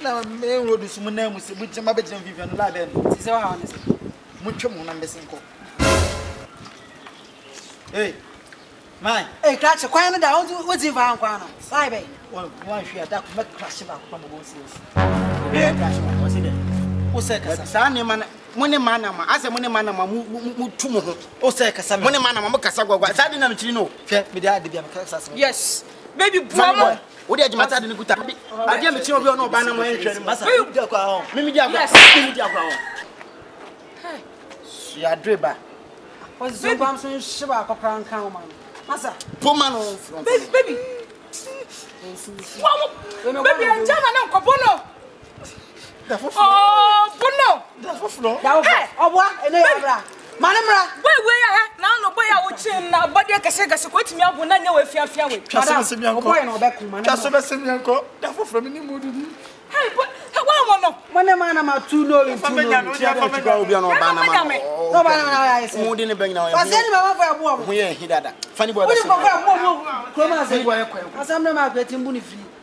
na me road so mu na mu se bu ma be jam Vivian la be no ti se wa honest mu twem na mbese nko hey man hey catch kwan no da what if I kwan no sai be one hwe ada ko me crash ba ko ma go see be crash ba o see there o se kasa sa ne man mone mana ma ase mone mana ma mu tu mu ho o se kasa mone mana ma mu kasa gwagwa sa de na me chiri no hwe me de ade bia me kasa sa yes baby boy wo de agimata de ne kuta ade me chiri obi ono ba na mo enhwe ni basa mi di akwa ho mi di akwa mi di akwa ho hey ya dreba o zo bam so shiba akokran kan o man masa poma no front baby wow baby anjana na nkobo no oh bono da foflo da obo ene ya bra manamra we ya na no boy a wo chin na body kase kase ko timi abo na nya we fiafia we madam semianko boy no be kuma na so be semianko da foflo mi ni mudu ni hey wa no mone mana ma tu no in tu no ti aba ti ba obi no ba na ma no ba na ya ise mudi ni ben na ya pase ni mama fa abo ho ye hidada fani boy da ko fa abo ko ma se boy ko asam na ma kweti mbu ni free